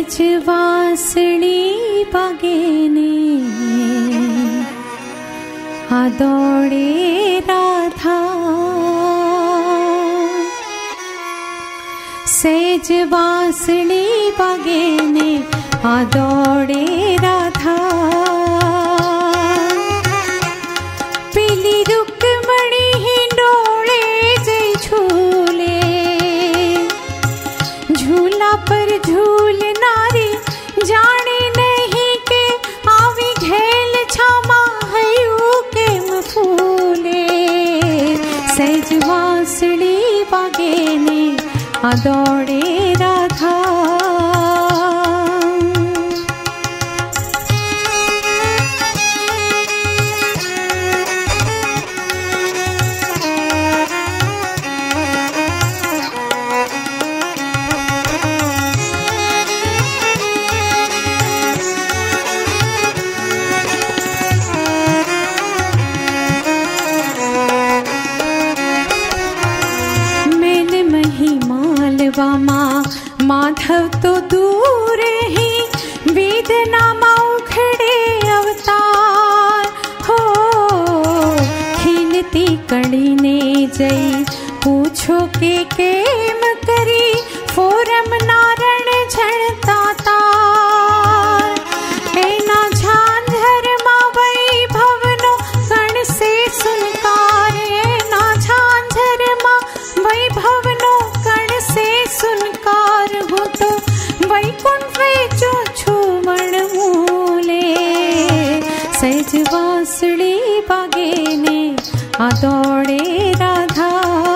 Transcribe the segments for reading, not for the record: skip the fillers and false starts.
सहज वासणी बागेने आ दौड़े राधा। सहज वासणी बागेने आ दौड़े राधा। पीली रुक्मणी हिंडोले जय झूले। झूला पर झूल नारी जाने नहीं के आवी घेल छामा हयू के मफूले। सहज वासणी बागेने आ दौड़े राधा। माधव तो दूर ही वेदनामा उखड़े अवतार हो। खिलती कड़ी ने जई पूछो के केम करी फोरम नारण झणता तार। एना झांझर मा वैभवनो कण से सुनकार। एना झांझर मा वैभवनो कण से सुनकार। हो तो वैकुंठ जो छूमण मूले। सहज वासणी बागेने आ दौड़े राधा।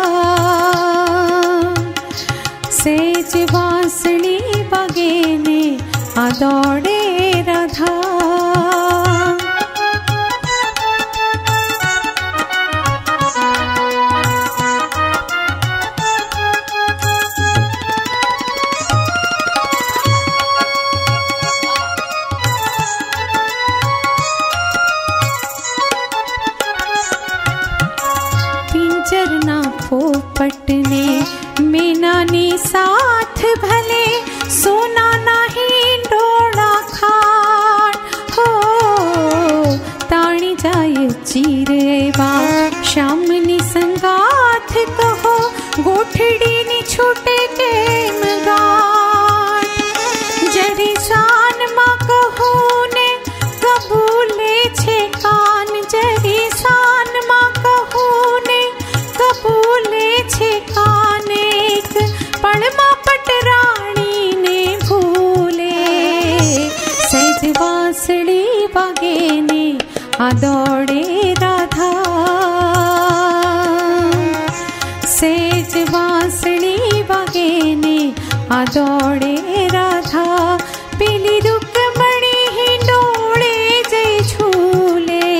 सहज वासणी बागेने आ दौड़े राधा। पोपटने मीनानी साथ भले सोना नहीं डोड़ा खाट हो। ताणी जाए चीरेवा शामनी संगाथ कहो गोठड़ी नी छूटे के मगाट। जरी शान मा कहो ने कबूले छे कान। जरी शान मा कहो ने कबूले छे कानेक पड़मा पटराणी ने भूले। सहज वासणी बागेने आ दौड़े राधा। सहज वासणी बागेने आ दौड़े राधा। पीली रुक्मणी हिंडोले जय झूले।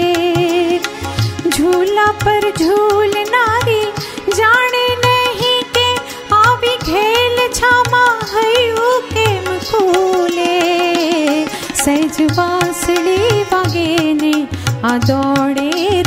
झूला पर झूल नारी जाने नहीं के आवी घेल छामा हयू के मखूले। सहज वासणी बागेने आ दौड़े